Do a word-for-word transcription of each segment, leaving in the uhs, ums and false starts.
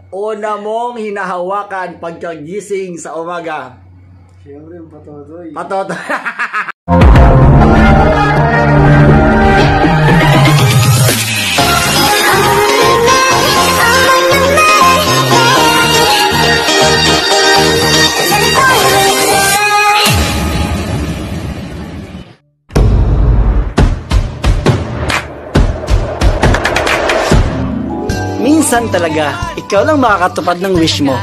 una mong hinahawakan pagkagising sa umaga? Siyempre, yung patotoy. Patotoy. Minsan talaga, ikaw lang makakatupad ng wish mo.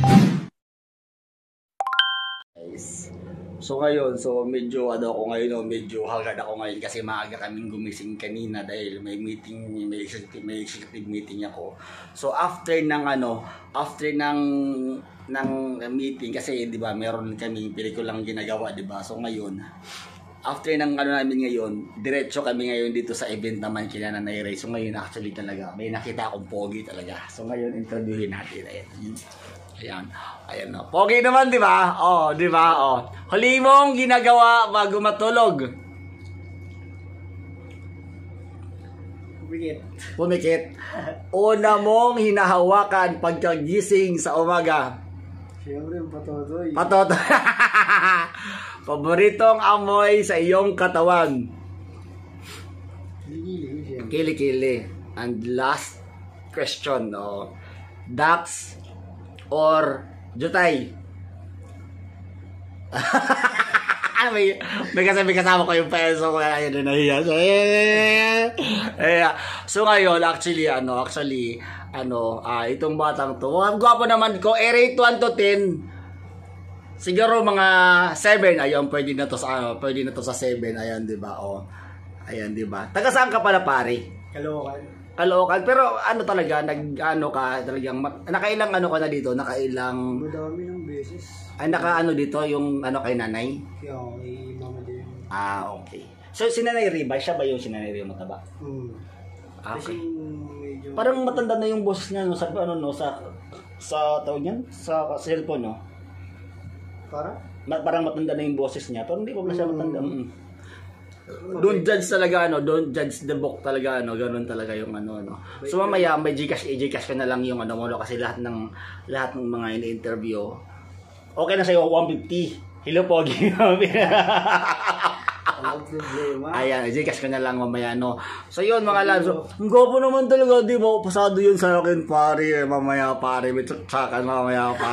So ngayon, so medyo ano ako ngayon, no, medyo hagad ako ngayon kasi maaga kaming gumising kanina dahil may meeting, may executive, may executive meeting ako. So after ng ano, after ng ng meeting kasi 'di ba, meron kaming pelikulang ginagawa, 'di ba? So ngayon, after ng ano namin ngayon, diretso kami ngayon dito sa event naman kila Nanay Ray. So ngayon actually talaga, may nakita akong pogi talaga. So ngayon interviewin natin. Ayan. Ayan. Ayan no. Pogi naman, di ba? Oh, di ba? Oh. Huli mong ginagawa bago matulog. Pumikit. Pumikit. Una mong hinahawakan pagkagising sa umaga. Siyempre, yung patotoy. Patotoy. Paboritong amoy sa iyong katawan. Kilikili. Kilikili. And last question, no? Ducks or jutay? may, may kasi may kasama ko yung peso ko, ayun na nahiya. So ngayon, actually, ano, actually, ano, uh, itong batang to, ang gwapo naman ko, eh, rate one to ten, siguro mga seven, ayun, pwede na to sa, ano, pwede na to sa seven, ayan, di ba, oh, ayan, di ba, taga saan ka pala, pare? Caloocan. Caloocan, pero ano talaga, nag, ano ka, talagang, nakailang ano ka na dito, nakailang, Madami ng beses. ay, naka ano dito, yung ano kay nanay? Kaya ako, kay mama din. Ah, okay. So, si Nanay Riba, siya ba yung si Nanay Riba mataba? Hmm. Ah, okay. Kasi medyo... Parang matanda na yung boses niya, no, sa, ano, no, sa, sa tawag niyan, sa cellphone, no? Para? Ma- parang matanda na yung boses niya, pero hindi ko pa siya matanda. Mm. Don't judge talaga, ano, don't judge the book talaga, ano, ganun talaga yung ano, ano. So mamaya may Gcash, i-Gcash ka na lang yung ano mo, no, kasi lahat ng lahat ng mga ini-interview. Okay na sa'yo, one fifty. Hello, Pogi. Walang problema. Ayan, i-Gcash ka na lang mamaya, no. So yun, mga lads, so, ang gopo naman talaga, di ba, pasado yun sa akin, pare, mamaya, pare, may tsaksakan mamaya pa.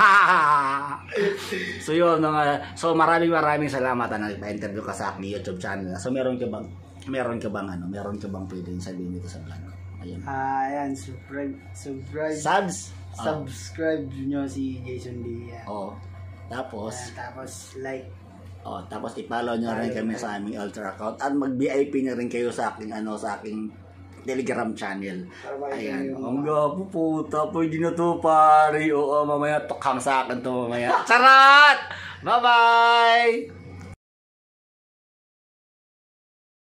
So yun, mga, so maraming maraming salamat na nagpa-interview ka sa aking YouTube channel. So meron ka bang, meron ka bang, ano, meron ka bang pwedeng sabihin dito sa vlog? Ayun. Ah, ayan, subscribe, subscribe. Subs? Subscribe nyo si Jason D. Oo. Oh. Tapos, Ayan, tapos like. oh, tapos i-follow nyo rin kami sa aming Ultra account at mag-V I P na rin kayo sa aking ano sa aking Telegram channel. Ayan. Ang gapo puta, pwede na to pare. Oo, mamaya tukhang sa akin to mamaya. Charot! Bye-bye!